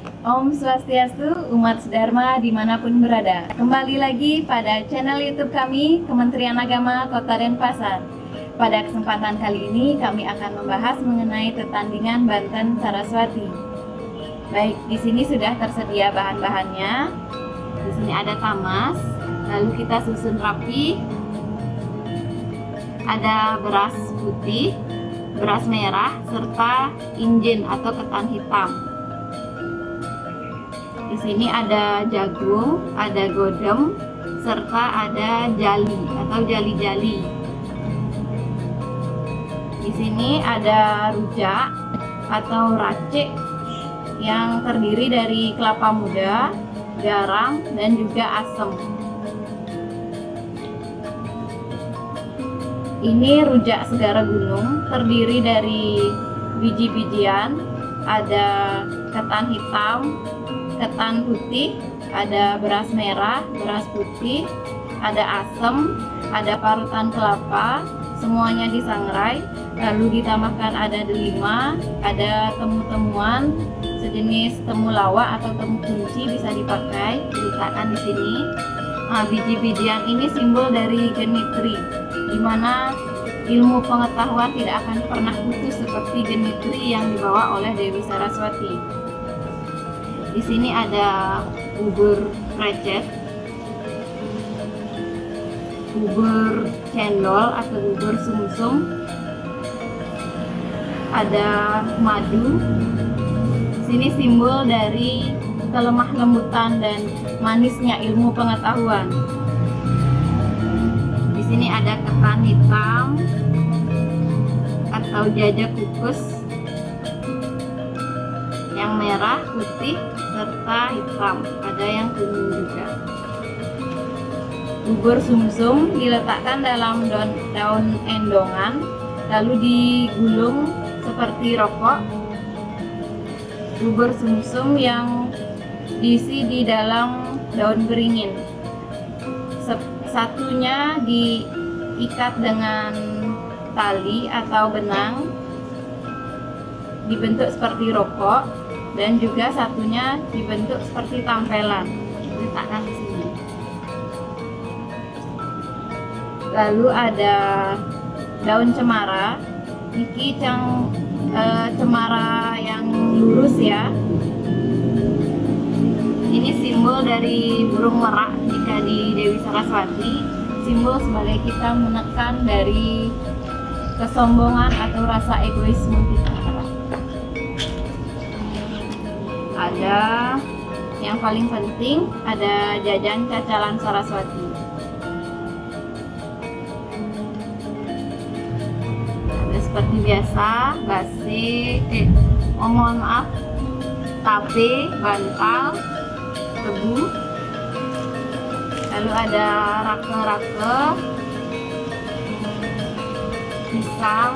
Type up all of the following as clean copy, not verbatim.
Om Swastiastu, umat Dharma dimanapun berada. Kembali lagi pada channel YouTube kami, Kementerian Agama Kota Denpasar. Pada kesempatan kali ini kami akan membahas mengenai pertandingan Banten Saraswati. Baik, di sini sudah tersedia bahan-bahannya. Di sini ada tamas, lalu kita susun rapi. Ada beras putih, beras merah, serta injen atau ketan hitam. Di sini ada jagung, ada godem, serta ada jali atau jali-jali. Di sini ada rujak atau racik yang terdiri dari kelapa muda, garam, dan juga asam. Ini rujak segara gunung, terdiri dari biji-bijian, ada ketan hitam, ketan putih, ada beras merah, beras putih, ada asam, ada parutan kelapa, semuanya disangrai, lalu ditambahkan ada delima, ada temu-temuan sejenis temulawak atau temu kunci bisa dipakai, diletakkan di sini. Nah, biji-bijian ini simbol dari genitri, di mana ilmu pengetahuan tidak akan pernah putus seperti genitri yang dibawa oleh Dewi Saraswati. Di sini ada bubur krecet, bubur cendol atau bubur sumsum, ada madu. Sini simbol dari kelemah lembutan dan manisnya ilmu pengetahuan. Di sini ada ketan hitam atau jajak kukus yang merah, putih, serta hitam. Ada yang kuning juga. Bubur sumsum diletakkan dalam daun endongan, lalu digulung seperti rokok. Bubur sumsum yang diisi di dalam daun beringin. Satunya diikat dengan tali atau benang, dibentuk seperti rokok, dan juga satunya dibentuk seperti tampelan. Letakkan di sini. Lalu ada daun cemara. Iki cemara yang lurus ya. Ini simbol dari burung merak jika di Dewi Saraswati, simbol sebagai kita menekan dari kesombongan atau rasa egoisme kita. Ada yang paling penting, ada jajan cacalan Saraswati. Ada seperti biasa, basi, mohon maaf, tape, bantal, tebu, lalu ada rake-rake, pisang,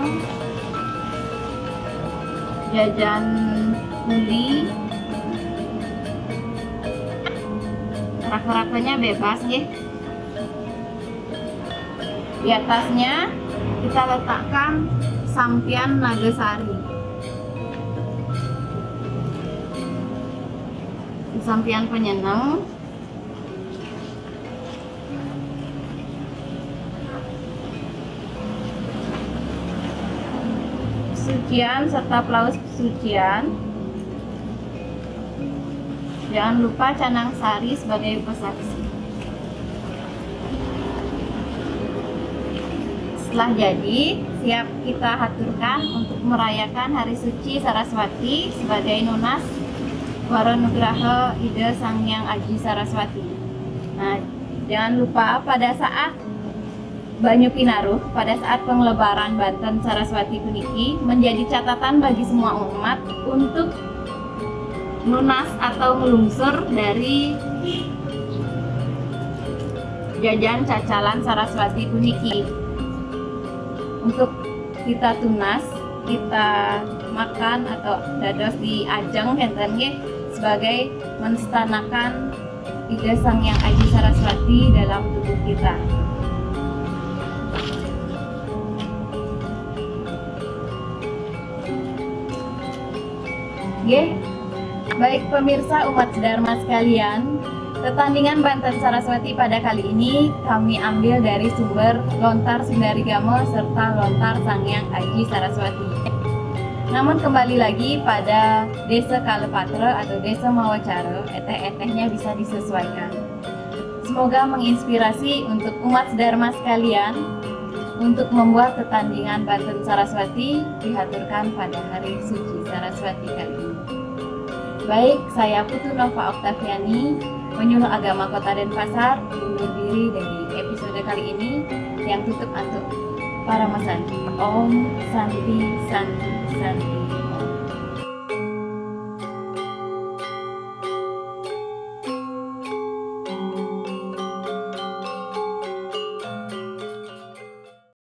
jajan uli. Rake-rakenya bebas ya. Di atasnya kita letakkan sampian nagasari. Sampian penyenang, sucian serta plaus sucian. Jangan lupa canang sari sebagai pesaksi. Setelah jadi, siap kita haturkan untuk merayakan Hari Suci Saraswati sebagai Nunas Waranugraha Ida Sanghyang Aji Saraswati. Nah, jangan lupa pada saat Banyu Pinaruh, pada saat penglebaran Banten Saraswati puniki, menjadi catatan bagi semua umat untuk lunas atau melungsur dari jajan cacalan Saraswati puniki. Untuk kita tunas, kita makan atau dados di ajeng enten sebagai menstanakan Ida Sanghyang Aji Saraswati dalam tubuh kita. Baik pemirsa umat Dharma sekalian, pertandingan Banten Saraswati pada kali ini kami ambil dari sumber Lontar Sundarigama serta Lontar Sanghyang Aji Saraswati. Namun kembali lagi pada Desa Kalepatra atau Desa Mawacara, eteh-etehnya bisa disesuaikan. Semoga menginspirasi untuk umat Dharma sekalian untuk membuat pertandingan Banten Saraswati dihaturkan pada hari suci Saraswati kali ini. Baik, saya Putu Nova Oktaviani, penyuluh agama Kota Denpasar, undur diri dari episode kali ini yang tutup untuk para masan. Om Santi Santi Santi.